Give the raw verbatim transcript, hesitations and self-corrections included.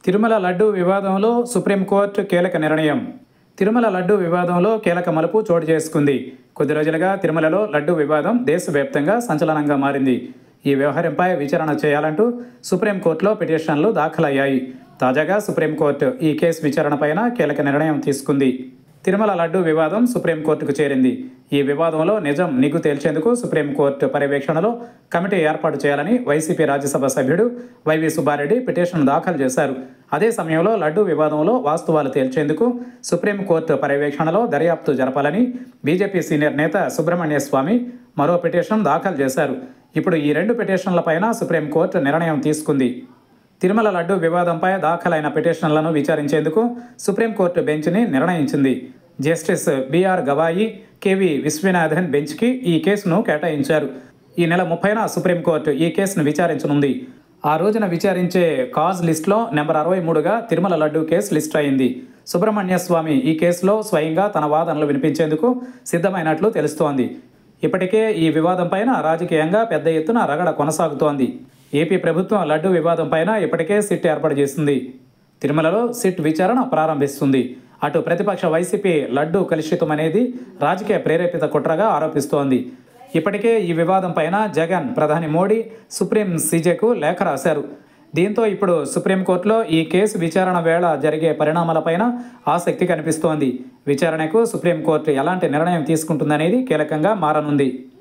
తిరుమల లడ్డూ వివాదంలో సుప్రీంకోర్టు కీలక నిర్ణయం. తిరుమల లడ్డూ వివాదంలో కీలక మలుపు చోటు చేసుకుంది. కొద్ది రోజులుగా తిరుమలలో లడ్డూ వివాదం దేశవ్యాప్తంగా సంచలనంగా మారింది. ఈ వ్యవహారంపై విచారణ చేయాలంటూ సుప్రీంకోర్టులో పిటిషన్లు దాఖలయ్యాయి. తాజాగా సుప్రీంకోర్టు ఈ కేసు విచారణపైన కీలక నిర్ణయం తీసుకుంది. తిరుమల లడ్డూ వివాదం సుప్రీంకోర్టుకు చేరింది. ఈ వివాదంలో నిజం నిగ్గు తేల్చేందుకు సుప్రీంకోర్టు పర్యవేక్షణలో కమిటీ ఏర్పాటు చేయాలని వైసీపీ రాజ్యసభ సభ్యుడు వైవి సుబ్బారెడ్డి పిటిషన్ దాఖలు చేశారు. అదే సమయంలో లడ్డూ వివాదంలో వాస్తవాలు తేల్చేందుకు సుప్రీంకోర్టు పర్యవేక్షణలో దర్యాప్తు జరపాలని బీజేపీ సీనియర్ నేత సుబ్రహ్మణ్య స్వామి మరో పిటిషన్ దాఖలు చేశారు. ఇప్పుడు ఈ రెండు పిటిషన్లపైన సుప్రీంకోర్టు నిర్ణయం తీసుకుంది. తిరుమల లడ్డూ వివాదంపై దాఖలైన పిటిషన్లను విచారించేందుకు సుప్రీంకోర్టు బెంచ్ని నిర్ణయించింది. Justice B R Gavai, K V Viswanathan బెంచ్కి ఈ కేసును కేటాయించారు. ఈ నెల ముప్పైన సుప్రీంకోర్టు ఈ కేసును విచారించనుంది. ఆ రోజున విచారించే కాజ్ లిస్టులో నెంబర్ అరవై మూడుగా తిరుమల లడ్డూ కేసు లిస్ట్ అయింది. సుబ్రహ్మణ్య స్వామి ఈ కేసులో స్వయంగా తన వాదనలు వినిపించేందుకు సిద్ధమైనట్లు తెలుస్తోంది. ఇప్పటికే ఈ వివాదం పైన రాజకీయంగా పెద్ద ఎత్తున రగడ కొనసాగుతోంది. ఏపీ ప్రభుత్వం లడ్డూ వివాదం పైన ఇప్పటికే సిట్ ఏర్పాటు చేసింది. తిరుమలలో సిట్ విచారణ ప్రారంభిస్తుంది. అటు ప్రతిపక్ష వైసీపీ లడ్డూ కలుషితమనేది రాజకీయ ప్రేరేపిత కుట్రగా ఆరోపిస్తోంది. ఇప్పటికే ఈ వివాదం పైన జగన్, ప్రధాని మోడీ సుప్రీం సీజేకు లేఖ రాశారు. దీంతో ఇప్పుడు సుప్రీంకోర్టులో ఈ కేసు విచారణ వేళ జరిగే పరిణామాలపైన ఆసక్తి కనిపిస్తోంది. విచారణకు సుప్రీంకోర్టు ఎలాంటి నిర్ణయం తీసుకుంటుందనేది కీలకంగా మారనుంది.